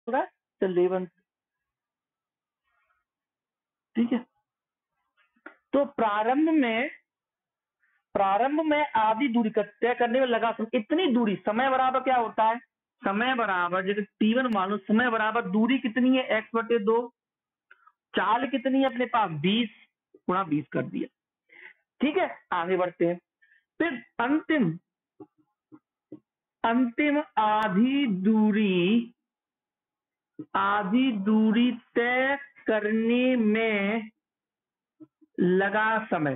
होगा 11। ठीक है, तो प्रारंभ में आधी दूरी तय करने में लगा समय। इतनी दूरी, समय बराबर क्या होता है, समय बराबर जैसे t1 मान लो, समय बराबर दूरी कितनी है x/2, चाल कितनी है अपने पास 20 गुणा 20 कर दिया। ठीक है, आगे बढ़ते हैं। फिर अंतिम अंतिम आधी दूरी तय करने में लगा समय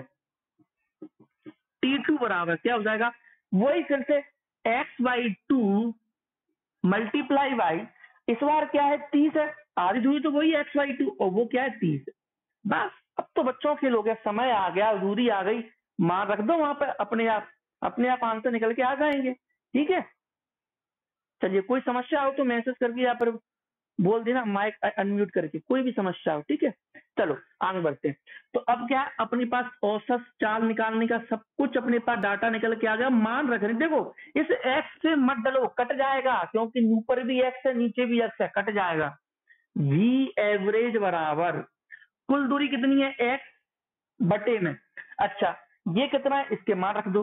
t2 बराबर क्या हो जाएगा, वही फिर से x/2 मल्टीप्लाई बाई, इस बार क्या है 30 है, आधी दूरी तो वही x/2 और वो क्या है 30 है। बस अब तो बच्चों खेल हो गया, समय आ गया, दूरी आ गई, मान रख दो वहां पर, अपने आप आंसर निकल के आ जाएंगे। ठीक है, चलिए कोई समस्या हो तो मैसेज करके यहाँ पर बोल देना, माइक अनम्यूट करके, कोई भी समस्या हो। ठीक है, चलो आगे बढ़ते हैं। तो अब क्या अपने पास औसत चाल निकालने का सब कुछ अपने पास डाटा निकल के आ गया, मान रख रहे। देखो इस एक्स से मत डलो, कट जाएगा, क्योंकि ऊपर भी एक्स है नीचे भी एक्स है, कट जाएगा। वी एवरेज बराबर कुल दूरी कितनी है एक्स बटे में, अच्छा ये कितना है, इसके मान रख दो,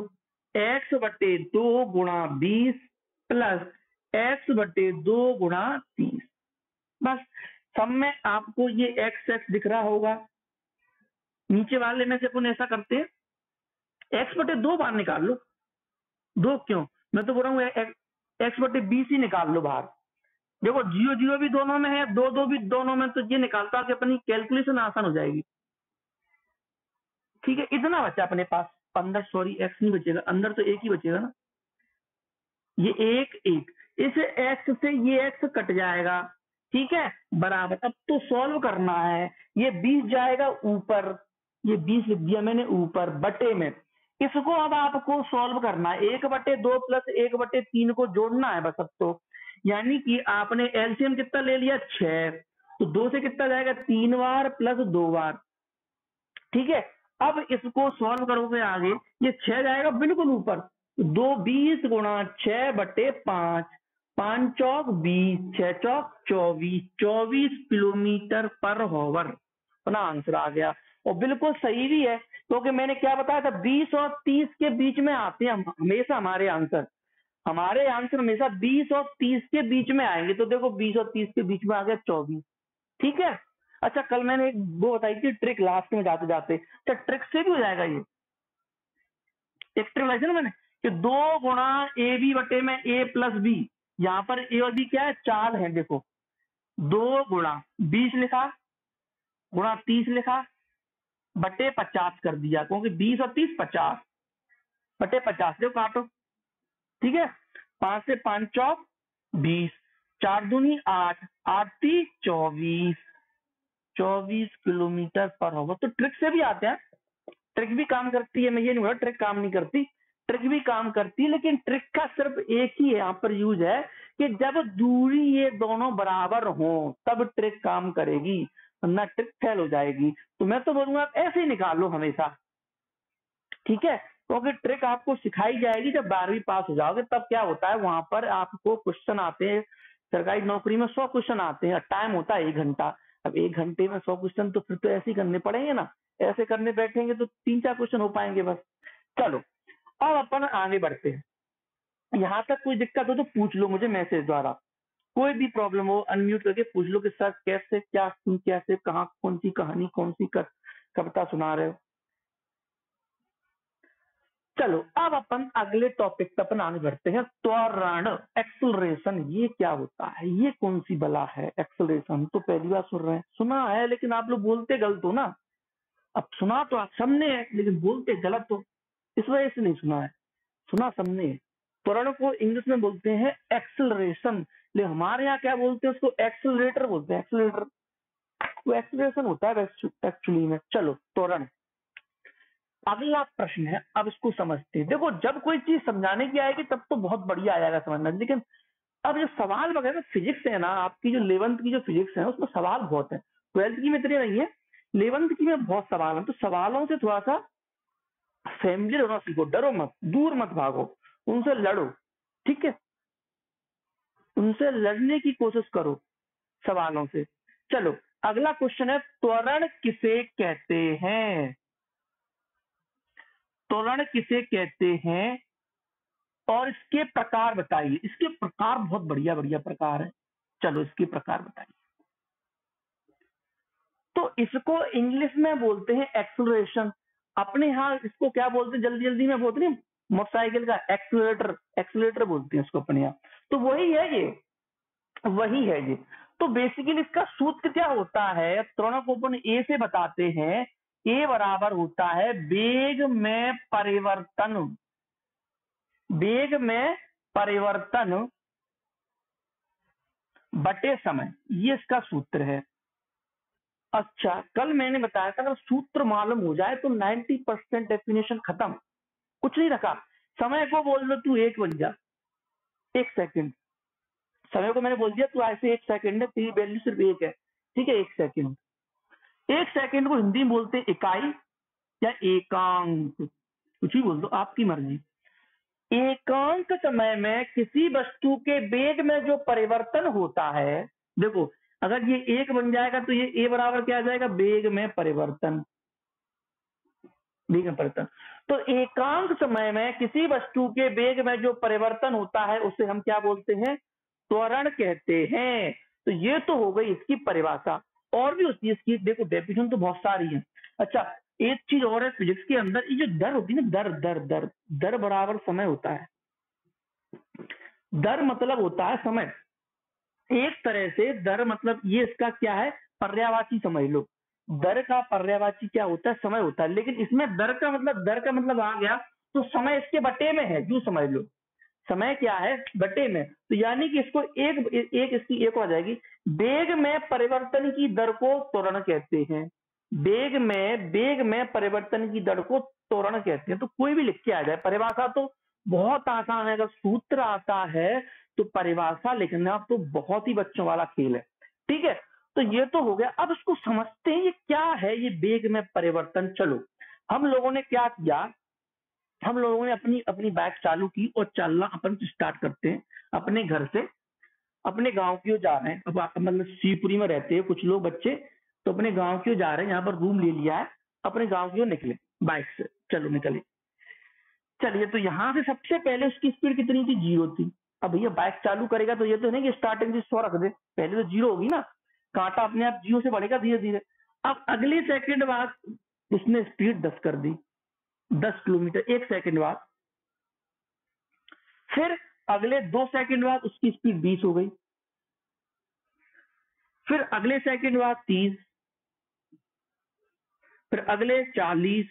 x/2 गुणा 20 प्लस x/2 गुणा 30। बस सब में आपको ये एक्स एक्स दिख रहा होगा। नीचे वाले में से अपन ऐसा करते हैं, x/2 बाहर निकाल लो, दो क्यों, मैं तो बोल रहा हूँ x/20 ही निकाल लो बाहर। देखो 0 0 भी दोनों में है, 2 2 भी दोनों में, तो ये निकालता कि अपनी कैलकुलेशन आसान हो जाएगी। ठीक है, इतना बचा अपने पास, अंदर सॉरी एक्स नहीं बचेगा, अंदर तो एक ही बचेगा ना, ये एक एक, इस एक्स से ये एक्स कट जाएगा। ठीक है, बराबर, अब तो सॉल्व करना है, ये 20 जाएगा ऊपर, ये 20 लिख दिया मैंने ऊपर, बटे में, इसको अब आपको सॉल्व करना है, 1/2 प्लस 1/3 को जोड़ना है बस अब तो। यानी कि आपने एलसीएम कितना ले लिया 6, तो 2 से कितना जाएगा 3 बार प्लस 2 बार। ठीक है, अब इसको सॉल्व करोगे आगे, ये 6 जाएगा बिल्कुल ऊपर, 2 20 गुणा 6/5, 5 चौक 20, 6 चौक 24, 24 किलोमीटर पर हॉवर अपना आंसर आ गया। और बिल्कुल सही भी है, क्योंकि मैंने क्या बताया था, 20 और 30 के बीच में आते हैं हमेशा हमारे आंसर हमेशा 20 और 30 के बीच में आएंगे। तो देखो 20 और 30 के बीच में आ गया 24। ठीक है, अच्छा कल मैंने एक वो बताई थी ट्रिक लास्ट में जाते जाते, अच्छा ट्रिक से भी हो जाएगा ये, एक ट्रिक बताई थी ना मैंने कि 2 गुणा ए बी बटे में ए प्लस बी, यहाँ पर ए और बी क्या है, चाल है। देखो 2 गुणा 20 लिखा गुणा 30 लिखा बटे 50 कर दिया, क्योंकि 20 और 30 50 बटे 50 देखो काटो। ठीक है, 5 से 5 चौक 20, 4 दूनी 8, 8 30 24, 24 किलोमीटर पर होगा। तो ट्रिक से भी आते हैं, ट्रिक भी काम करती है, मैं ये नहीं बोला ट्रिक काम नहीं करती, ट्रिक भी काम करती है, लेकिन ट्रिक का सिर्फ एक ही यहाँ पर यूज है कि जब दूरी ये दोनों बराबर हो तब ट्रिक काम करेगी, वरना ट्रिक फेल हो जाएगी। तो मैं तो बोलूंगा आप ऐसे ही निकाल लो हमेशा। ठीक है, क्योंकि ट्रिक आपको सिखाई जाएगी जब 12वीं पास हो जाओगे, तब क्या होता है वहां पर आपको क्वेश्चन आते हैं, सरकारी नौकरी में 100 क्वेश्चन आते हैं, टाइम होता है 1 घंटा। अब 1 घंटे में 100 क्वेश्चन तो फिर तो ऐसे ही करने पड़ेंगे ना, ऐसे करने बैठेंगे तो 3 4 क्वेश्चन हो पाएंगे बस। चलो अब अपन आगे बढ़ते हैं, यहाँ तक कोई दिक्कत हो तो पूछ लो मुझे मैसेज द्वारा, कोई भी प्रॉब्लम हो अनम्यूट करके पूछ लो कि सर कैसे क्या कैसे कहाँ कौन सी कहानी कौन सी कविता सुना रहे हो। चलो अब अपन अगले टॉपिक पे अपन आगे बढ़ते हैं, त्वरण एक्सलरेशन। ये क्या होता है, ये कौन सी बला है एक्सलरेशन, तो पहली बार सुन रहे हैं, सुना है लेकिन आप लोग बोलते गलत हो ना। अब सुना तो आप सबने है लेकिन बोलते गलत हो, इस वजह से नहीं सुना है, सुना सबने है। त्वरण को इंग्लिश में बोलते हैं एक्सलरेशन, लेकिन हमारे यहाँ क्या बोलते हैं उसको, एक्सलरेटर बोलते हैं, एक्सलरेटर। वो एक्सलरेशन होता है एक्चुअली में। चलो त्वरण, अगला प्रश्न है, अब इसको समझते हैं। देखो जब कोई चीज समझाने की आएगी तब तो बहुत बढ़िया आएगा समझना, लेकिन अब जो सवाल वगैरह फिजिक्स है ना, आपकी जो 11th की जो फिजिक्स है उसमें सवाल बहुत है, 12th की में इतने नहीं है, 11th की में बहुत सवाल है, तो सवालों से थोड़ा सा फैमिलियर होना सीखो, डरो मत, दूर मत भागो, उनसे लड़ो। ठीक है, उनसे लड़ने की कोशिश करो। सवालों से। चलो अगला क्वेश्चन है, त्वरण किसे कहते हैं? त्वरण किसे कहते हैं और इसके प्रकार बताइए। इसके प्रकार बहुत बढ़िया बढ़िया प्रकार है। चलो इसके प्रकार बताइए। तो इसको इंग्लिश में बोलते हैं एक्सेलरेशन। अपने यहाँ इसको क्या बोलते हैं, जल्दी जल्दी में बोलते हैं मोटरसाइकिल का एक्सीलरेटर, एक्सीलरेटर बोलते हैं इसको अपने यहाँ। तो वही है ये, वही है ये। तो बेसिकली इसका सूत्र क्या होता है, त्वरण को अपन ए से बताते हैं। ए बराबर होता है वेग में परिवर्तन, वेग में परिवर्तन बटे समय, ये इसका सूत्र है। अच्छा, कल मैंने बताया था अगर सूत्र मालूम हो जाए तो 90% डेफिनेशन खत्म, कुछ नहीं रखा। समय को बोल दो तू 1 बन जा, 1 सेकंड। समय को मैंने बोल दिया तू ऐसे 1 सेकंड है, तेरी वैल्यू सिर्फ 1 है, ठीक है। 1 सेकंड, 1 सेकंड को हिंदी में बोलते हैं इकाई या एकांक, कुछ भी बोल दो, आपकी मर्जी। एकांक समय में किसी वस्तु के वेग में जो परिवर्तन होता है, देखो अगर ये 1 बन जाएगा तो ये ए बराबर क्या आ जाएगा, वेग में परिवर्तन, वेग में परिवर्तन। तो एकांक समय में किसी वस्तु के वेग में जो परिवर्तन होता है उसे हम क्या बोलते हैं, त्वरण कहते हैं। तो ये तो हो गई इसकी परिभाषा। और भी होती है इसकी, देखो डेफिनेशन तो बहुत सारी है। अच्छा एक चीज और है फिजिक्स के अंदर, ये जो दर होती है ना, दर दर दर दर बराबर समय होता है। दर मतलब होता है समय, एक तरह से दर मतलब ये इसका क्या है, पर्यायवाची समझ लो। दर का पर्यायवाची क्या होता है, समय होता है। लेकिन इसमें दर का मतलब आ गया तो समय इसके बटे में है, यूं समझ लो। समय क्या है, बटे में। तो यानी कि इसको एक इसकी एक हो जाएगी। वेग में परिवर्तन की दर को त्वरण कहते हैं। वेग में परिवर्तन की दर को त्वरण कहते हैं। तो कोई भी लिख के आ जाए, परिभाषा तो बहुत आसान है। अगर सूत्र आता है तो परिभाषा लिखना तो बहुत ही बच्चों वाला खेल है, ठीक है। तो ये तो हो गया। अब इसको समझते हैं ये क्या है, ये वेग में परिवर्तन। चलो हम लोगों ने क्या किया, हम लोगों ने अपनी अपनी बाइक चालू की और चलना अपन स्टार्ट करते हैं अपने घर से। अपने गांव की ओर जा रहे हैं, अब मतलब शिवपुरी में रहते हैं कुछ लोग बच्चे, तो अपने गांव की ओर जा रहे हैं, यहाँ पर रूम ले लिया है, अपने गांव की ओर निकले बाइक से। चलो निकले, चलिए। तो यहाँ से सबसे पहले उसकी स्पीड कितनी थी, 0 थी। अब भैया बाइक चालू करेगा तो ये तो नहीं कि स्टार्टिंग 100 रख दे, पहले तो 0 होगी ना, कांटा अपने आप 0 से बढ़ेगा धीरे धीरे। अब अगले सेकंड बाद उसने स्पीड 10 कर दी, 10 किलोमीटर 1 सेकंड बाद। फिर अगले 2 सेकंड बाद उसकी स्पीड 20 हो गई। फिर अगले सेकंड बाद 30, फिर अगले 40,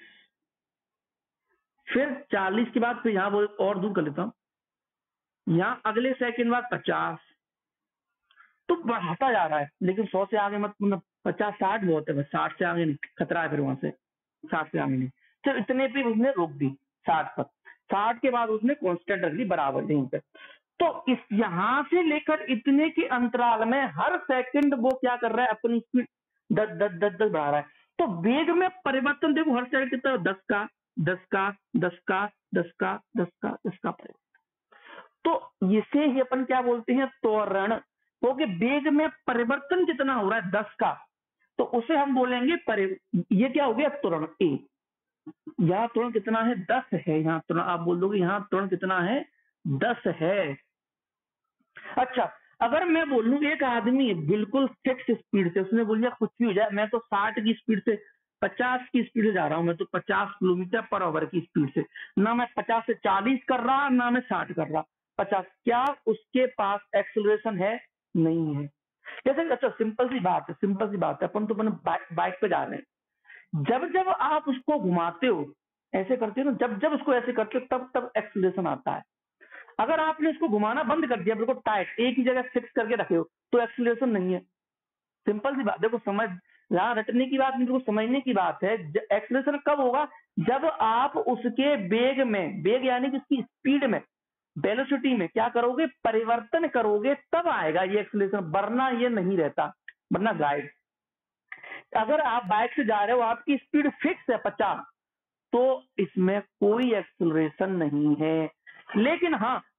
फिर 40 के बाद फिर यहां और दूर कर लेता हूं, यहां अगले सेकंड बाद 50। तो बढ़ाता जा रहा है, लेकिन 100 से आगे मत, मतलब 50 60 बहुत है, बस 60 से आगे नहीं, खतरा है फिर वहां से, 60 से आगे नहीं। तो इतने पे उसने रोक दी 60 पर। 60 के बाद उसने कांस्टेंट रख ली बराबर यहीं पे। तो इस यहां से लेकर इतने के अंतराल में हर सेकंड वो क्या कर रहा है, अपनी स्पीड 10 10 10 10 बढ़ा रहा है। तो वेग में परिवर्तन देखो हर सेकंड कितना, 10 का 10 का 10 का 10 का 10 का 10 का परिवर्तन। तो इसे ही अपन क्या बोलते हैं, त्वरण। क्योंकि वेग में परिवर्तन कितना हो रहा है, 10 का, तो उसे हम बोलेंगे ये क्या हो गया, त्वरण ए। यहाँ त्वरण कितना है, 10 है। यहाँ त्वरण आप बोल दोगे यहाँ त्वरण कितना है, 10 है। अच्छा अगर मैं बोलूं एक आदमी बिल्कुल फिक्स स्पीड से, उसने बोल दिया कुछ भी हो जाए, मैं तो 60 की स्पीड से 50 की स्पीड से जा रहा हूं, मैं तो 50 किलोमीटर पर आवर की स्पीड से, ना मैं 50 से 40 कर रहा, ना मैं 60 कर रहा, 50। क्या उसके पास एक्सेलरेशन है, नहीं है। जैसे अच्छा सिंपल सी बात है, सिंपल सी बात है, अपन तो अपन बाइक पे जा रहे हैं, जब जब आप उसको घुमाते हो, ऐसे करते हो ना, जब जब उसको ऐसे करते हो तब तब एक्सेलरेशन आता है। अगर आपने इसको घुमाना बंद कर दिया, बिल्कुल टाइट एक ही जगह फिक्स करके रखे हो, तो एक्सीलरेशन नहीं है। सिंपल सी बात, देखो समझ, यहाँ रटने की बात नहीं, देखो समझने की बात है। एक्सीलरेशन कब होगा, जब आप उसके वेग में, वेग यानी कि उसकी स्पीड में, वेलोसिटी में क्या करोगे, परिवर्तन करोगे, तब आएगा ये एक्सीलरेशन, वरना ये नहीं रहता, वरना गाइड। अगर आप बाइक से जा रहे हो, आपकी स्पीड फिक्स है 50, तो इसमें कोई एक्सीलरेशन नहीं है। लेकिन हाँ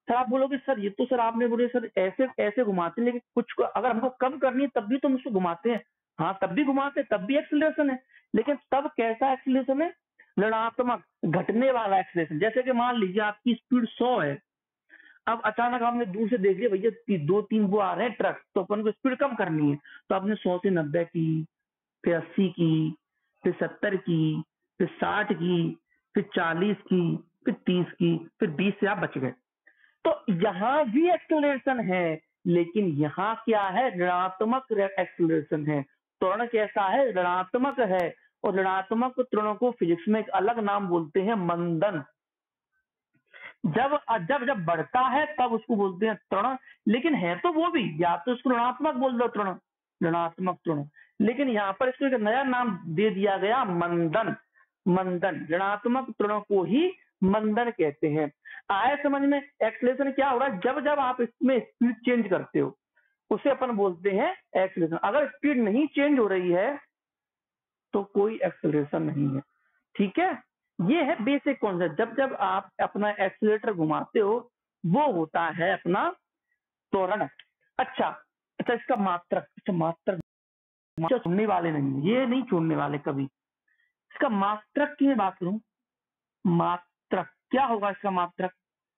सर आप बोलोगे सर ये तो सर आपने बोले सर ऐसे ऐसे घुमाते हैं, लेकिन कुछ को अगर हमको कम करनी है तब भी तो हम उसको घुमाते हैं। हाँ तब भी घुमाते हैं, तब भी एक्सीलरेशन है, लेकिन तब कैसा एक्सीलरेशन है? ऋणात्मक, घटने वाला एक्सीलरेशन। जैसे कि मान लीजिए आपकी स्पीड 100 है, अब अचानक आपने दूर से देख लिया भैया 2-3 वो आ रहे हैं ट्रक, तो अपन को स्पीड कम करनी है, तो आपने 100 से 90 की, फिर 80 की, फिर 70 की, फिर 60 की, फिर 40 की, फिर 30 की, फिर 20 से आप बच गए। तो यहाँ भी एक्सेलरेशन है, लेकिन यहाँ क्या है? ऋणात्मक एक्सेलरेशन है। त्वरण कैसा है? ऋणात्मक है। और ऋणात्मक त्वरण को फिजिक्स में एक अलग नाम बोलते हैं मंदन। जब जब जब बढ़ता है तब उसको बोलते हैं त्वरण, लेकिन है तो वो भी, या तो उसको ऋणात्मक बोल दो त्वरण, ऋणात्मक त्वरण, लेकिन यहाँ पर इसको एक नया नाम दे दिया गया मंदन। मंदन, ऋणात्मक त्वरण को ही मंदन कहते हैं। आया समझ में? एक्सेलरेशन क्या हो रहा है? जब जब आप इसमें स्पीड चेंज करते हो उसे अपन बोलते हैं एक्सेलरेशन। अगर स्पीड नहीं चेंज हो रही है तो कोई एक्सेलरेशन नहीं है। ठीक है, ये है बेसिक कॉन्सेप्ट। जब जब आप अपना एक्सीलरेटर घुमाते हो वो होता है अपना त्वरण। अच्छा अच्छा, इसका मात्रक, अच्छा मात्रक छोड़ने वाले नहीं, ये नहीं छोड़ने वाले कभी। इसका मात्रक की बात करूं, मात्रक क्या होगा? इसका मात्रक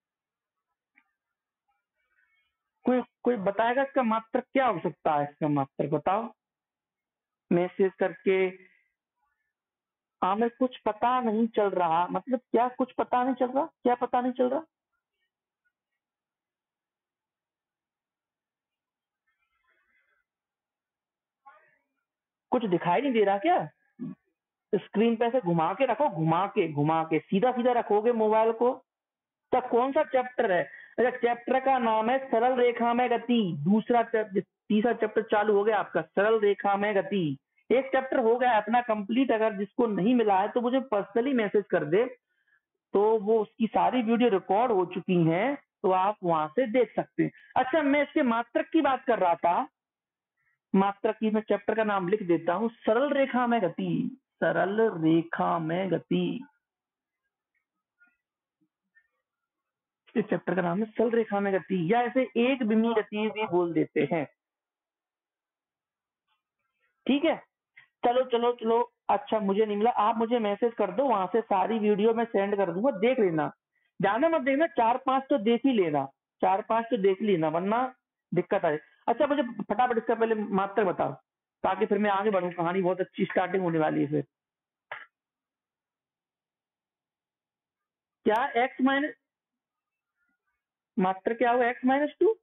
कोई कोई बताएगा? इसका मात्रक क्या हो सकता है? इसका मात्रक बताओ मैसेज करके। हमें कुछ पता नहीं चल रहा, मतलब क्या कुछ पता नहीं चल रहा? क्या पता नहीं चल रहा? कुछ दिखाई नहीं दे रहा क्या? स्क्रीन पे से घुमा के रखो, घुमा के सीधा सीधा रखोगे मोबाइल को। तो कौन सा चैप्टर है? अच्छा, चैप्टर का नाम है सरल रेखा में गति। दूसरा चैप्टर, तीसरा चैप्टर चालू हो गया आपका, सरल रेखा में गति। एक चैप्टर हो गया अपना कंप्लीट। अगर जिसको नहीं मिला है तो मुझे पर्सनली मैसेज कर दे, तो वो उसकी सारी वीडियो रिकॉर्ड हो चुकी हैं, तो आप वहां से देख सकते हैं। अच्छा, मैं इसके मात्रक की बात कर रहा था। मात्रक की मैं चैप्टर का नाम लिख देता हूँ, सरल रेखा में गति। सरल रेखा में गति, इस चैप्टर का नाम है सरल रेखा में गति, या इसे एक बिंदु गति भी बोल देते हैं। ठीक है, चलो चलो चलो। अच्छा मुझे नहीं मिला, आप मुझे मैसेज कर दो, वहां से सारी वीडियो मैं सेंड कर दूंगा, देख लेना। ज्यादा मत देखना, 4-5 तो देख ही लेना, 4-5 तो देख लेना, वरना दिक्कत आए। अच्छा मुझे फटाफट इसका पहले मात्रक बताओ, ताकि फिर मैं आगे बढ़ूं। कहानी बहुत अच्छी स्टार्टिंग होने वाली है। फिर क्या एक्स माइनस, मात्रक क्या होगा? x-2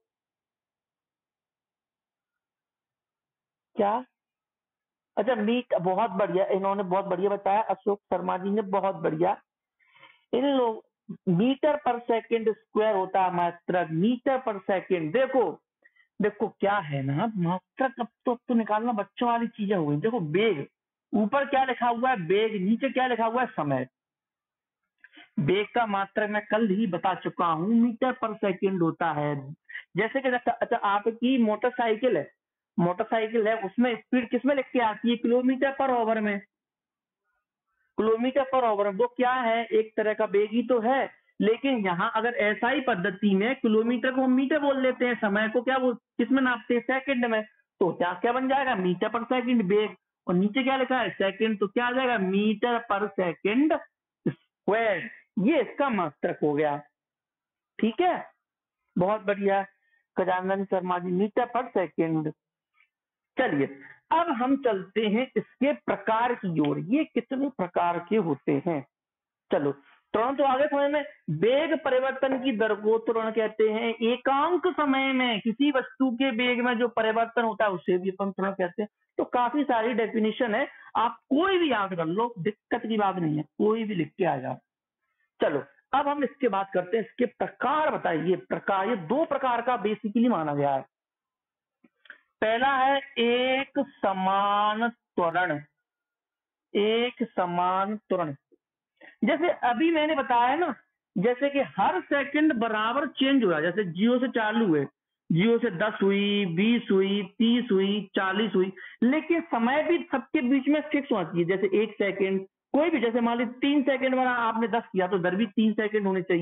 क्या? अच्छा मीट, बहुत बढ़िया, इन्होंने बहुत बढ़िया बताया, अशोक शर्मा जी ने बहुत बढ़िया। इन लोग, मीटर पर सेकंड स्क्वायर होता है मात्रक, मीटर पर सेकंड। देखो देखो क्या है ना, मात्रक अब तो निकालना बच्चों वाली चीजें हो गई। देखो वेग, ऊपर क्या लिखा हुआ है? वेग। नीचे क्या लिखा हुआ है? समय। वेग का मात्रक मैं कल ही बता चुका हूँ, मीटर पर सेकंड होता है। जैसे कि अच्छा आपकी मोटरसाइकिल है, मोटरसाइकिल है, उसमें स्पीड किसमें लिख के आती है? किलोमीटर पर ओवर में। किलोमीटर पर ओवर, वो क्या है? एक तरह का वेग ही तो है। लेकिन यहाँ अगर ऐसा ही पद्धति में किलोमीटर को हम मीटर बोल देते हैं, समय को क्या वो किसमें नापते हैं? सेकंड में। तो क्या क्या बन जाएगा? मीटर पर सेकंड वेग। और नीचे क्या लिखा है? सेकंड, तो क्या आ जाएगा? Metre per second square. ये इसका मात्रक हो गया। ठीक है, बहुत बढ़िया Gajanan Sharma ji, metre per second. चलिए अब हम चलते हैं इसके प्रकार की ओर, ये कितने प्रकार के होते हैं। चलो त्वरण तो आगे समझ में। वेग परिवर्तन की दर को त्वरण कहते हैं। एकांक समय में किसी वस्तु के वेग में जो परिवर्तन होता है उसे भी अपन त्वरण कहते हैं। तो काफी सारी डेफिनेशन है, आप कोई भी याद कर लो, दिक्कत की बात नहीं है, कोई भी लिख के आ जाओ। चलो अब हम इसके बात करते हैं, इसके प्रकार बताइए। प्रकार, ये 2 प्रकार का बेसिकली माना गया है। पहला है एक समान त्वरण। एक समान त्वरण, जैसे अभी मैंने बताया ना, जैसे कि हर सेकंड बराबर चेंज हो रहा है। जैसे 0 से चालू है, 0 से 10 हुई, 20 हुई, 30 हुई, 40 हुई, लेकिन समय भी सबके बीच में फिक्स होना चाहिए। जैसे 1 सेकंड, कोई भी, जैसे मान लीजिए 3 सेकंड वाला आपने 10 किया तो इधर भी 3 सेकंड होने चाहिए,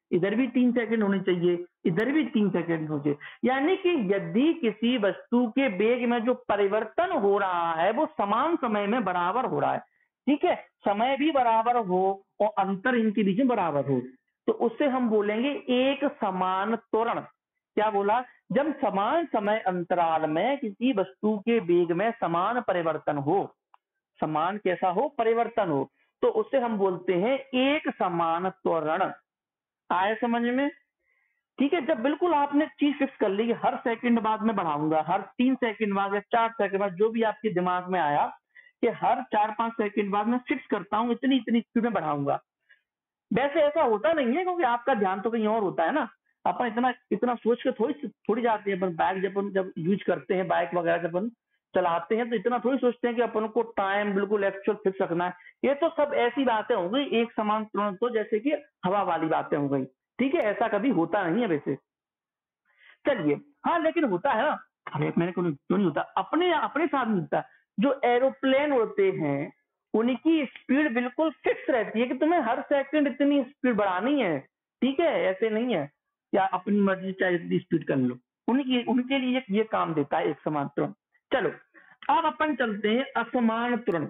इधर भी 3 सेकंड होने चाहिए, इधर भी 3 सेकंड होने चाहिए। यानी कि यदि किसी वस्तु के वेग में जो परिवर्तन हो रहा है वो समान समय में बराबर हो रहा है, ठीक है, समय भी बराबर हो और अंतर इनके बीच में बराबर हो, तो उससे हम बोलेंगे एक समान त्वरण। क्या बोला? जब समान समय अंतराल में किसी वस्तु के वेग में समान परिवर्तन हो, समान कैसा हो? परिवर्तन हो, तो उसे हम बोलते हैं एक समान त्वरण। आए समझ में? ठीक है, जब बिल्कुल आपने चीज फिक्स कर ली कि हर सेकंड बाद में बढ़ाऊंगा, हर 3 सेकंड बाद या 4 सेकंड बाद, जो भी आपके दिमाग में आया कि हर 4-5 सेकंड बाद मैं फिक्स करता हूँ इतनी इतनी स्पीड में बढ़ाऊंगा। वैसे ऐसा होता नहीं है, क्योंकि आपका ध्यान तो कहीं और होता है ना। अपन इतना इतना सोच के थोड़ी जाते हैं। अपन बाइक जब यूज करते हैं, बाइक वगैरह जब अपन चलाते हैं, तो इतना थोड़ी सोचते हैं कि अपन को टाइम बिल्कुल एक्चुअल फिक्स रखना है। ये तो सब ऐसी बातें हो गई एक समान त्वरण, तो जैसे कि हवा वाली बातें हो गई। ठीक है, ऐसा कभी होता नहीं है वैसे। चलिए, हाँ लेकिन होता है ना। अरे मैंने क्यों नहीं होता? अपने अपने साथ नहीं होता। जो एरोप्लेन होते हैं उनकी स्पीड बिल्कुल फिक्स रहती है कि तुम्हें हर सेकंड इतनी स्पीड बढ़ानी है। ठीक है, ऐसे नहीं है या अपनी मर्जी चाहे इतनी स्पीड कर लो। उनके लिए ये काम देता है एक समान त्वरण। चलो, अब अपन चलते हैं असमान त्वरण।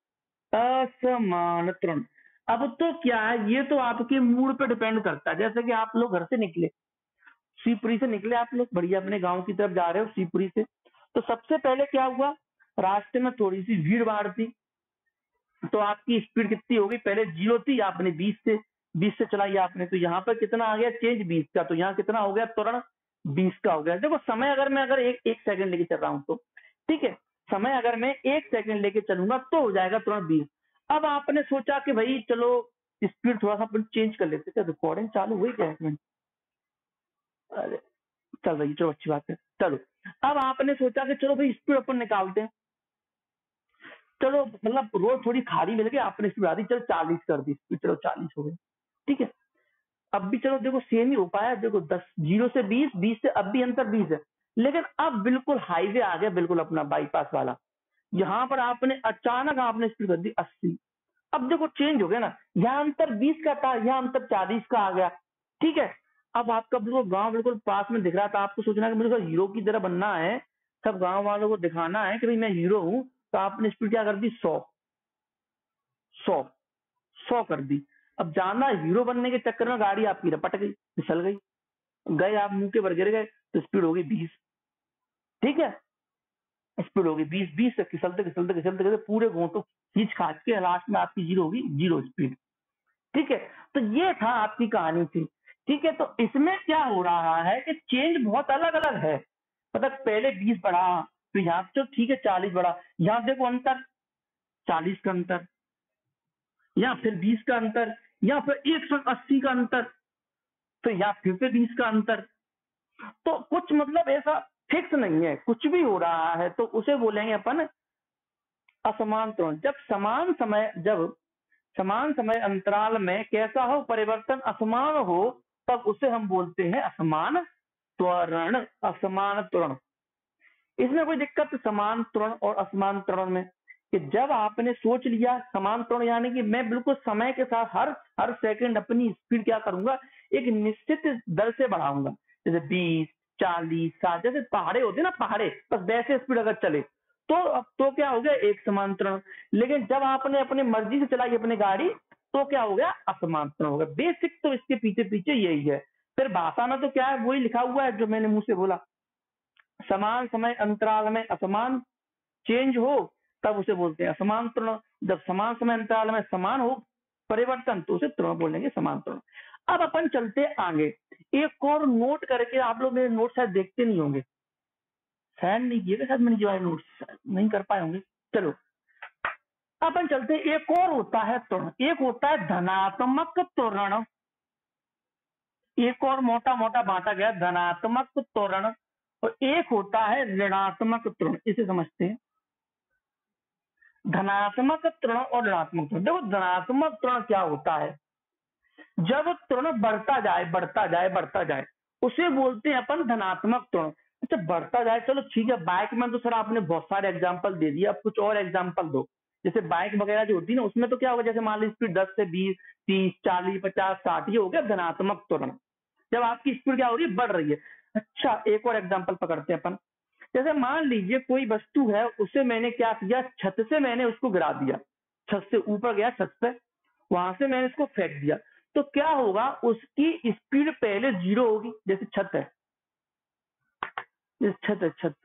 असमान त्वरण, अब तो क्या है, ये तो आपके मूड पे डिपेंड करता है। जैसे कि आप लोग घर से निकले, शिवपुरी से निकले आप लोग, बढ़िया अपने गांव की तरफ जा रहे हो शिवपुरी से, तो सबसे पहले क्या हुआ, रास्ते में थोड़ी सी भीड़ भाड़ थी, तो आपकी स्पीड कितनी हो गई? पहले 0 थी, आपने 20 से चलाई आपने, तो यहाँ पर कितना आ गया? चेंज 20 का। तो यहाँ कितना हो गया? त्वरण 20 का हो गया। देखो, समय अगर मैं एक सेकंड लेके चल रहा हूँ तो ठीक है, समय अगर मैं 1 सेकंड लेके चलूंगा तो हो जाएगा त्वरण 20। अब आपने सोचा कि भाई चलो स्पीड थोड़ा सा चेंज कर लेते। क्या रिकॉर्डिंग चालू हुई क्या? 1 मिनट, अरे चल रही, चलो अच्छी बात है। चलो, अब आपने सोचा कि चलो भाई स्पीड अपन निकालते हैं। चलो, मतलब रोड थोड़ी खाली मिल गई, आपने स्पीड बढ़ा दी, चलो 40 कर दी स्पीड, चलो 40 हो गई। ठीक है, अब भी चलो देखो सेम ही हो पाया। देखो 10, 0 से 20, 20 से अब भी अंतर 20 है, लेकिन अब बिल्कुल हाईवे आ गया, बिल्कुल अपना बाईपास वाला। यहाँ पर आपने अचानक आपने स्पीड कर दी 80। अब देखो चेंज हो गया ना, यहाँ अंतर 20 का था, यहाँ अंतर 40 का आ गया। ठीक है, अब आपका बिल्कुल गांव बिल्कुल पास में दिख रहा था, आपको सोचना कि मुझे तो हीरो की तरह बनना है, सब गांव वालों को दिखाना है कि भाई मैं हीरो हूं, तो आपने स्पीड क्या कर दी? 100 100 100 कर दी। अब जाना हीरो बनने के चक्कर में गाड़ी आपकी रपट गई, फिसल गई, गए आप मुंह के भर गिर गए, तो स्पीड हो गई 20। ठीक है, स्पीड होगी 20 से फिसलते फिसलते फिसलते फिसलते पूरे घोंटू खींच खाच के लास्ट में आपकी 0 होगी, 0 स्पीड। ठीक है, तो ये था आपकी कहानी थी। ठीक है, तो इसमें क्या हो रहा है कि चेंज बहुत अलग अलग है। मतलब पहले 20 बढ़ा, तो यहाँ तो ठीक है 40 बढ़ा, यहाँ देखो अंतर 40 का अंतर, या फिर 20 का अंतर, या फिर 180 का अंतर, तो यहाँ फिर से 20 का अंतर। तो कुछ मतलब ऐसा फिक्स नहीं है, कुछ भी हो रहा है, तो उसे बोलेंगे अपन असमान त्वरण। जब समान समय अंतराल में कैसा हो? परिवर्तन असमान हो, तब उसे हम बोलते हैं असमान त्वरण। असमान त्वरण, इसमें कोई दिक्कत समान त्वरण और असमान त्वरण में? कि जब आपने सोच लिया समान त्वरण, यानी कि मैं बिल्कुल समय के साथ हर हर सेकंड अपनी स्पीड क्या करूंगा? एक निश्चित दर से बढ़ाऊंगा, जैसे 20, 40, 60, जैसे पहाड़े होते ना, पहाड़े, बस वैसे स्पीड अगर चले तो अब तो क्या हो गया? एक समान त्वरण। लेकिन जब आपने अपनी मर्जी से चलाई अपनी गाड़ी, तो क्या हो गया? असमान त्वरण हो गया। बेसिक तो इसके पीछे पीछे यही है। फिर भाषा में तो क्या है, वही लिखा हुआ है जो मैंने मुंह से बोला। समान समय अंतराल में असमान चेंज हो, तब उसे बोलते हैं असमान त्वरण। जब समान समय अंतराल में समान हो परिवर्तन, तो उसे त्वरण बोलेंगे, समान त्वरण। अब अपन चलते आगे, एक और नोट करके, आप लोग मेरे नोट शायद देखते नहीं होंगे, शायद नहीं किए, शायद मैंने जो नोट नहीं कर पाए होंगे। चलो, अपन चलते, एक और होता है त्वरण, एक होता है धनात्मक त्वरण। एक और मोटा मोटा बांटा गया, धनात्मक त्वरण, और एक होता है ऋणात्मक त्वरण। इसे समझते हैं, धनात्मक त्वरण और ऋणात्मक त्वरण। देखो धनात्मक त्वरण क्या होता है? जब त्वरण बढ़ता जाए बढ़ता जाए बढ़ता जाए, उसे बोलते हैं अपन धनात्मक त्वरण। अच्छा, बढ़ता जाए, चलो ठीक है, बाइक में तो सर आपने बहुत सारे एग्जाम्पल दे दिए, अब कुछ और एग्जाम्पल दो। जैसे बाइक वगैरह जो होती है ना, उसमें तो क्या होगा, जैसे मान लीजिए स्पीड 10 से 20, 30, 40, 50, 60, ये हो गया धनात्मक त्वरण। जब आपकी स्पीड क्या हो रही है, बढ़ रही है। अच्छा, एक और एग्जांपल पकड़ते हैं अपन। जैसे मान लीजिए कोई वस्तु है, उसे मैंने क्या किया, छत से मैंने उसको गिरा दिया, छत से ऊपर गया, छत पे, वहां से मैंने इसको फेंक दिया, तो क्या होगा, उसकी स्पीड पहले 0 होगी। जैसे छत है, जैसे छत है, छत,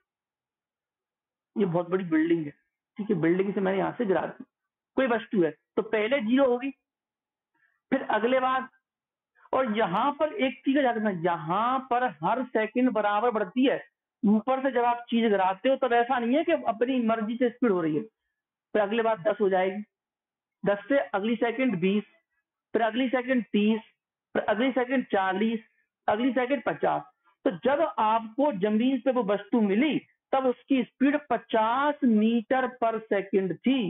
ये बहुत बड़ी बिल्डिंग है, ठीक है, बिल्डिंग से मैंने यहाँ से गिरा दी, कोई वस्तु है, तो पहले 0 होगी, फिर अगले बार, और यहाँ पर एक चीज याद रखना, यहाँ पर हर सेकंड बराबर बढ़ती है। ऊपर से जब आप चीज गिराते हो तब ऐसा नहीं है कि अपनी मर्जी से स्पीड हो रही है, फिर अगले बार 10 हो जाएगी, 10 से अगली सेकंड 20, फिर अगली सेकंड 30, फिर अगली सेकंड 40, अगली सेकंड 50। तो जब आपको जमीन पे वो वस्तु मिली तब उसकी स्पीड 50 मीटर पर सेकंड थी,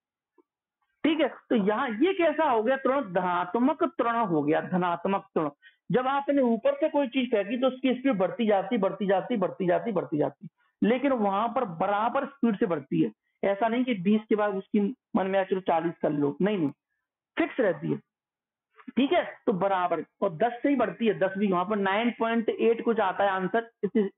ठीक है। तो यहाँ ये कैसा हो गया त्वरण, धनात्मक त्वरण हो गया, धनात्मक त्वरण। जब आपने ऊपर से कोई चीज फेंकी तो उसकी स्पीड बढ़ती जाती बढ़ती जाती बढ़ती जाती बढ़ती जाती, लेकिन वहां पर बराबर स्पीड से बढ़ती है। ऐसा नहीं कि 20 के बाद उसकी मन में आया चलो 40 कर लो, नहीं नहीं, फिक्स रहती है, ठीक है। तो बराबर, और 10 से ही बढ़ती है, 10 भी, वहां पर 9.8 कुछ आता है answer,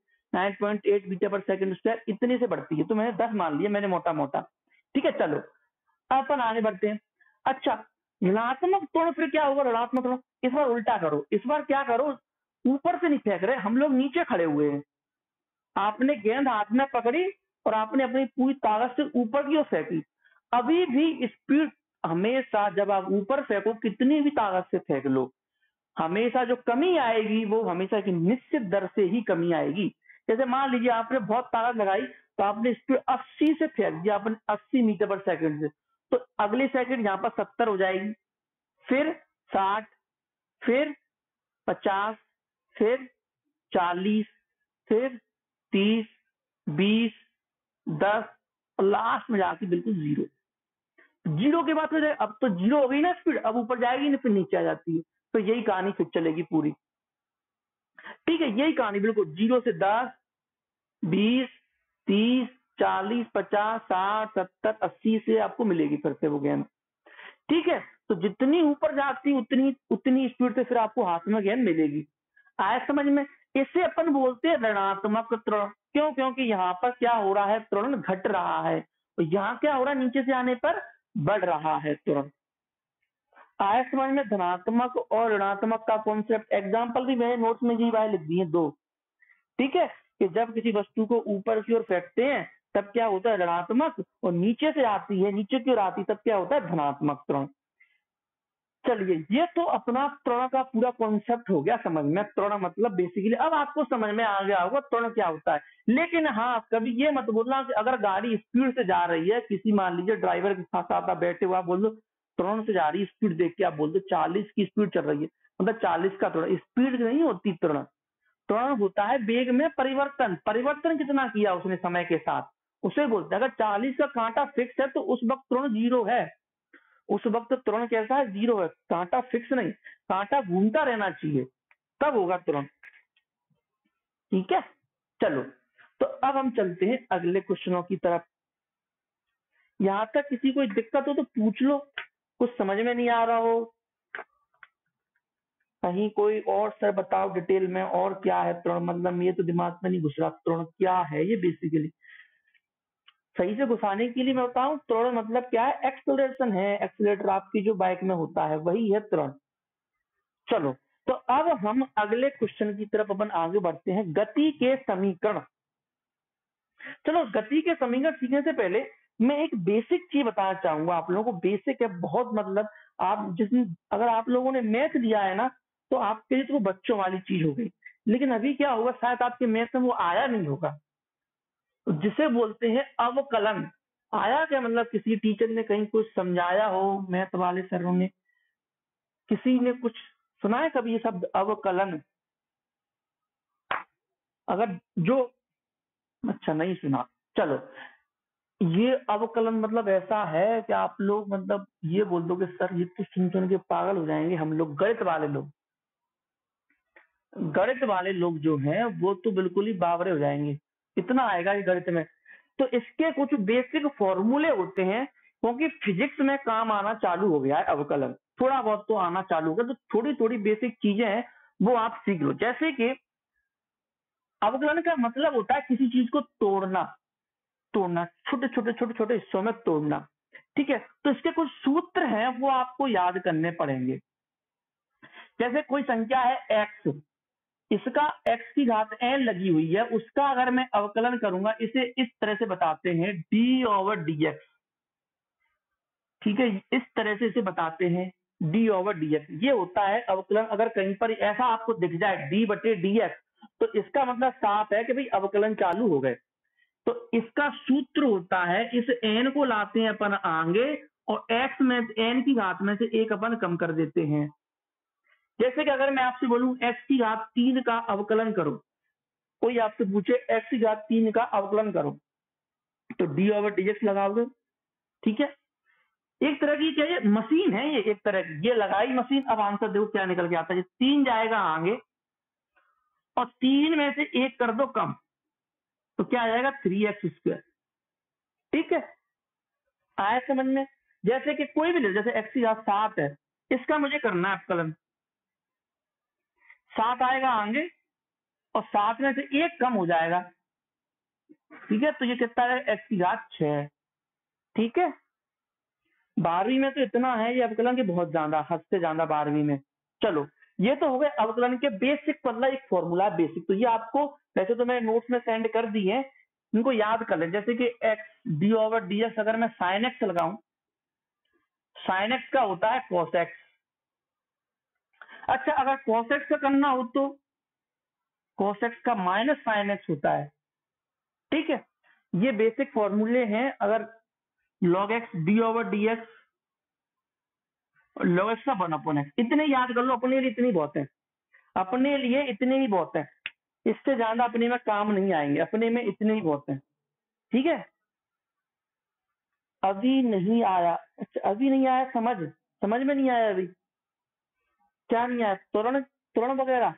9.8 metre per second square, इतने से बढ़ती है। तो मैंने 10 मान लिया, मैंने मोटा मोटा, ठीक है। चलो अपन आगे बढ़ते हैं। अच्छा, ऋणात्मक त्वरण फिर क्या होगा, ऋणात्मक त्वरण इस बार उल्टा करो, इस बार क्या करो, ऊपर से नहीं फेंक रहे, हम लोग नीचे खड़े हुए हैं, आपने गेंद हाथ में पकड़ी और आपने अपनी पूरी ताकत से ऊपर की ओर फेंकी, अभी भी स्पीड हमेशा, जब आप ऊपर फेंको कितनी भी ताकत से फेंक लो, हमेशा जो कमी आएगी वो हमेशा की निश्चित दर से ही कमी आएगी। जैसे मान लीजिए आपने बहुत ताकत लगाई, तो आपने स्पीड 80 से फेंक दिया, आपने 80 मीटर पर सेकंड से, तो अगले सेकंड यहाँ पर 70 हो जाएगी, फिर 60, फिर 50, फिर 40, फिर 30, 20, 10, और लास्ट में जाके बिल्कुल 0। 0 के बाद फिर अब तो 0 हो गई ना स्पीड, अब ऊपर जाएगी ना, फिर नीचे आ जाती है। तो यही कहानी फिर चलेगी पूरी, ठीक है, यही कहानी बिल्कुल 0 से 10, 20, 30, 40, 50, 60, 70, 80 से आपको मिलेगी फिर से वो गेंद, ठीक है। तो जितनी ऊपर जाती उतनी उतनी स्पीड से फिर आपको हाथ में गेंद मिलेगी। आया समझ में? इसे अपन बोलते हैं ऋणात्मक त्वरण। क्यों? क्योंकि यहाँ पर क्या हो रहा है, त्वरण घट रहा है, और यहाँ क्या हो रहा है, नीचे से आने पर बढ़ रहा है त्वरण। आया समझ में? धनात्मक और ऋणात्मक का कॉन्सेप्ट, एग्जाम्पल भी मैंने नोट्स में जी भाई लिख दिए 2, ठीक है, कि जब किसी वस्तु को ऊपर की ओर फेंकते हैं तब क्या होता है, ऋणात्मक, और नीचे से आती है, नीचे की ओर आती तब क्या होता है, धनात्मक त्वरण। चलिए, ये तो अपना त्वरण का पूरा कॉन्सेप्ट हो गया समझ में, त्वरण मतलब बेसिकली अब आपको समझ में आ गया होगा त्वरण क्या होता है। लेकिन हाँ, कभी ये मत बोलना कि अगर गाड़ी स्पीड से जा रही है, किसी मान लीजिए ड्राइवर के साथ आप बैठे हुए, आप बोल दो त्वरण से जा रही है, स्पीड देख के आप बोल दो 40 की स्पीड चल रही है, मतलब 40 का त्वरण, स्पीड नहीं होती त्वरण। त्वरण होता है वेग में परिवर्तन, परिवर्तन कितना किया उसने समय के साथ, उसे बोलते हैं। अगर 40 का कांटा फिक्स है तो उस वक्त त्वरण 0 है, उस वक्त त्वरण कैसा है, 0 है, कांटा फिक्स नहीं, कांटा घूमता रहना चाहिए, तब होगा त्वरण, ठीक है। चलो, तो अब हम चलते हैं अगले क्वेश्चनों की तरफ। यहां तक किसी कोई दिक्कत हो तो पूछ लो, कुछ समझ में नहीं आ रहा हो, कहीं कोई और सर बताओ डिटेल में, और क्या है त्वरण, मतलब ये तो दिमाग में नहीं घुस रहा, त्वरण क्या है ये बेसिकली सही से घुसाने के लिए मैं बताऊं, त्वरण मतलब क्या है, एक्सलरेशन है, एक्सलेटर आपकी जो बाइक में होता है वही है त्वरण। चलो, तो अब हम अगले क्वेश्चन की तरफ अपन आगे बढ़ते हैं, गति के समीकरण। चलो, गति के समीकरण सीखने से पहले मैं एक बेसिक चीज बताना चाहूंगा आप लोगों को, बेसिक है बहुत, मतलब आप अगर आप लोगों ने मैथ लिया है ना, तो आपके लिए तो वो बच्चों वाली चीज हो गई, लेकिन अभी क्या होगा, शायद आपके मैथ में वो आया नहीं होगा, तो जिसे बोलते हैं अवकलन। आया क्या मतलब, किसी टीचर ने कहीं कुछ समझाया हो, मैथ वाले सरों ने, किसी ने कुछ सुना है कभी ये शब्द अवकलन? अगर जो, अच्छा नहीं सुना, चलो, ये अवकलन मतलब ऐसा है कि आप लोग मतलब ये बोल दो कि सर ये तो सुन सुन के पागल हो जाएंगे हम लोग, गणित वाले लोग, गणित वाले लोग जो हैं वो तो बिल्कुल ही बावरे हो जाएंगे, इतना आएगा ये गणित में। तो इसके कुछ बेसिक फॉर्मूले होते हैं, क्योंकि फिजिक्स में काम आना चालू हो गया है अवकलन, थोड़ा बहुत तो आना चालू हो गया, तो थोड़ी थोड़ी बेसिक चीजें हैं वो आप सीख लो। जैसे कि अवकलन का मतलब होता है किसी चीज को तोड़ना, तोड़ना छोटे छोटे छोटे छोटे हिस्सों में तोड़ना। ठीक है, तो इसके कुछ सूत्र हैं वो आपको याद करने पड़ेंगे। जैसे कोई संख्या है x, इसका x की घात n लगी हुई है, उसका अगर मैं अवकलन करूंगा इसे इस तरह से बताते हैं d/dx। ठीक है, इस तरह से इसे बताते हैं d/dx। ये होता है अवकलन। अगर कहीं पर ऐसा आपको दिख जाए d/dx, तो इसका मतलब साफ है कि भाई अवकलन चालू हो गए। तो इसका सूत्र होता है, इस n को लाते हैं अपन आगे और x में n की घात में से एक अपन कम कर देते हैं। जैसे कि अगर मैं आपसे बोलूं x की घात 3 का अवकलन करो, कोई आपसे पूछे x की घात 3 का अवकलन करो, तो d/dx लगाओगे। ठीक है, एक तरह की क्या ये मशीन है, ये एक तरह की ये लगाई मशीन। अब आंसर देखो क्या निकल के आता है। 3 जाएगा आगे और 3 में से एक कर दो कम, तो क्या आ जाएगा 3x²। ठीक है, आया समझ में। जैसे कि कोई भी ले, जैसे x की घात 7 है, इसका मुझे करना है अवकलन। 7 आएगा आगे और 7 में से एक कम हो जाएगा। ठीक है, तो ये कितना है x की घात 6। ठीक है, 12वीं में तो इतना है ये अवकलन के बहुत ज्यादा, हद से ज्यादा 12वीं में। चलो, ये तो हो गए अवकलन के बेसिक, मतलब एक फॉर्मूला बेसिक। तो ये आपको वैसे तो मैं नोट्स में सेंड कर दी है, इनको याद कर ले। जैसे कि x d/dx, अगर मैं sin x लगाऊं, sin x का होता है cos x। अच्छा, अगर cos x का करना हो तो cos x का माइनस sin x होता है। ठीक है, ये बेसिक फॉर्मूले हैं। अगर log x d/dx, log x का 1/x, इतने याद कर लो, अपने लिए इतनी बहुत है, अपने लिए इतने ही बहुत है। इससे ज्यादा अपने में काम नहीं आएंगे, अपने में इतने ही बहुत है। ठीक है, अभी नहीं आया। अच्छा, अभी नहीं आया, समझ में नहीं आया अभी। क्या नहीं आया? त्वरण, त्वरण वगैरह।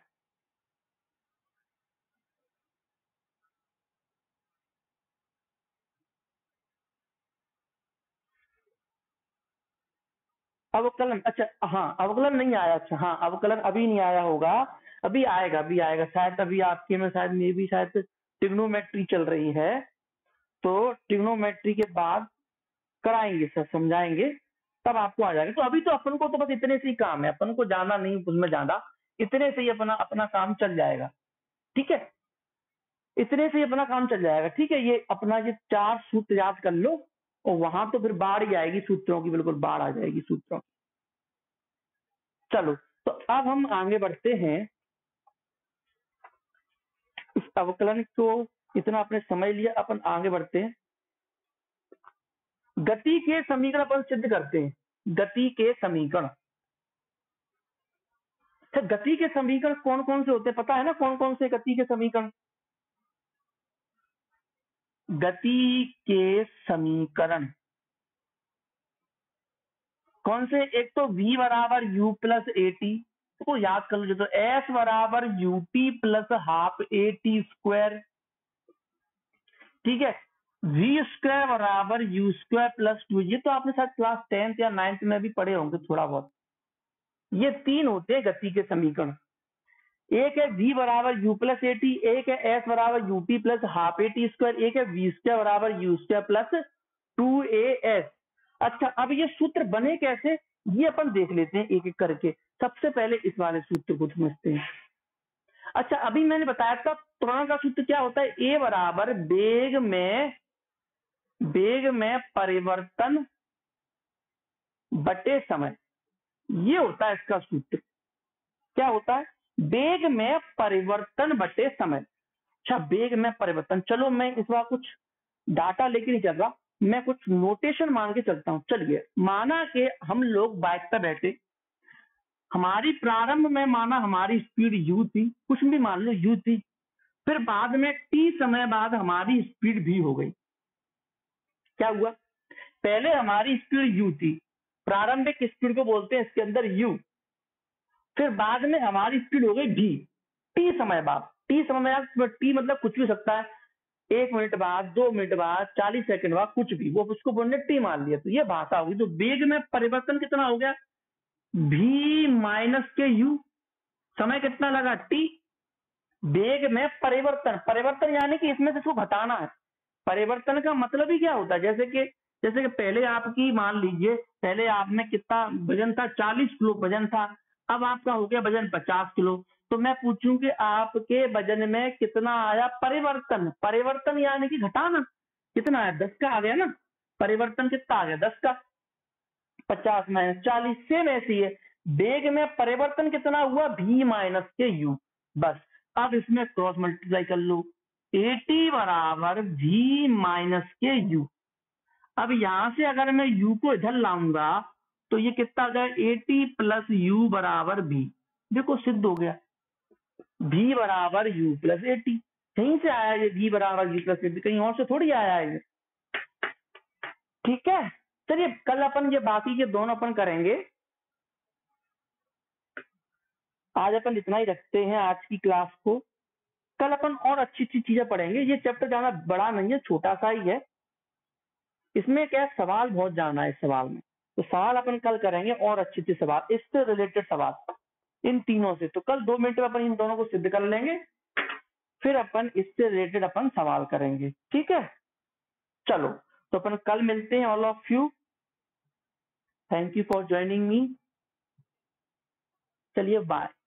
अवकलन, अच्छा हाँ, अवकलन नहीं आया। अच्छा हाँ, अवकलन अभी नहीं आया होगा, अभी आएगा, अभी आएगा शायद। अभी आपके में शायद मे भी शायद ट्रिग्नोमेट्री चल रही है, तो ट्रिग्नोमेट्री के बाद कराएंगे सर, समझाएंगे, तब आपको आ जाएगा। तो अभी तो अपन को तो बस इतने से ही काम है, अपन को जाना नहीं उसमें ज्यादा, इतने से ही अपना अपना काम चल जाएगा। ठीक है, इतने से ही अपना काम चल जाएगा। ठीक है, ये अपना ये 4 सूत्र याद कर लो, और वहां तो फिर बाढ़ ही आएगी सूत्रों की, बिल्कुल बाढ़ आ जाएगी सूत्रों की। चलो, तो अब हम आगे बढ़ते हैं। इस अवकलन को इतना आपने समझ लिया, अपन आगे बढ़ते हैं। गति के समीकरण अपन सिद्ध करते हैं। गति के समीकरण, अच्छा गति के समीकरण कौन कौन से होते हैं, पता है ना कौन कौन से गति के समीकरण? गति के समीकरण कौन से? एक तो v बराबर u प्लस ए टी, तो याद कर लो, तो s बराबर u t plus half a t square. ठीक है, v² बराबर u² प्लस 2। ये तो आपने शायद क्लास 10th या 9th में भी पढ़े होंगे थोड़ा बहुत। ये 3 होते हैं गति के समीकरण। एक है v बराबर u प्लस ए टी, एक है s बराबर u t plus half a t square, एक है v² बराबर u² प्लस 2as। अच्छा, अब ये सूत्र बने कैसे, ये अपन देख लेते हैं एक एक करके। सबसे पहले इस वाले सूत्र को समझते हैं। अच्छा, अभी मैंने बताया था त्वरण का सूत्र क्या होता है, ए बराबर वेग में परिवर्तन बटे समय। ये होता है इसका सूत्र। क्या होता है? वेग में परिवर्तन बटे समय। अच्छा, वेग में परिवर्तन, चलो मैं इस बार कुछ डाटा लेके नहीं चल रहा, मैं कुछ नोटेशन मान के चलता हूं। चलिए, माना कि हम लोग बाइक पर बैठे, हमारी प्रारंभ में माना हमारी स्पीड u थी, कुछ भी मान लो u थी, फिर बाद में t समय बाद हमारी स्पीड v हो गई। क्या हुआ? पहले हमारी स्पीड u थी, प्रारंभिक स्पीड को बोलते हैं इसके अंदर u, फिर बाद में हमारी स्पीड हो गई v, t समय बाद। t समय बाद, t मतलब कुछ भी हो सकता है, 1 मिनट बाद, 2 मिनट बाद, 40 सेकंड बाद, कुछ भी, वो उसको बोलने टी मान लिया, तो ये भाषा होगी। तो वेग में परिवर्तन कितना हो गया? v माइनस के u। समय कितना लगा टी, वेग में परिवर्तन, परिवर्तन यानी कि इसमें से इसको घटाना है। परिवर्तन का मतलब ही क्या होता है, जैसे कि पहले आपकी मान लीजिए पहले आप में कितना वजन था, 40 किलो वजन था, अब आपका हो गया वजन 50 किलो, तो मैं पूछूं कि आपके वजन में कितना आया परिवर्तन, परिवर्तन यानी कि घटाना, कितना आया 10 का आ गया ना, परिवर्तन कितना आ गया 10 का, 50 माइनस 40, सेम ऐसी है, वेग में परिवर्तन कितना हुआ v माइनस के यू, बस अब इसमें क्रॉस मल्टीप्लाई कर लो, AT बराबर v माइनस के यू। अब यहां से अगर मैं u को इधर लाऊंगा तो ये कितना आ जाएगा, AT प्लस यू बराबर v, देखो सिद्ध हो गया, v बराबर u प्लस AT, कहीं से आया ये v बराबर u प्लस AT, कहीं और से थोड़ी आया है ये, ठीक है। चलिए कल अपन ये बाकी के दोनों अपन करेंगे, आज अपन इतना ही रखते हैं आज की क्लास को, कल अपन और अच्छी अच्छी चीजें पढ़ेंगे। ये चैप्टर ज्यादा बड़ा नहीं है, छोटा सा ही है, इसमें क्या है, सवाल बहुत जाना है इस सवाल में, तो सवाल अपन कल करेंगे और अच्छे अच्छे सवाल, इससे रिलेटेड सवाल इन तीनों से, तो कल 2 मिनट में अपन इन दोनों को सिद्ध कर लेंगे, फिर अपन इससे रिलेटेड अपन सवाल करेंगे, ठीक है। चलो तो अपन कल मिलते हैं, all of you, thank you for joining me, चलिए बाय।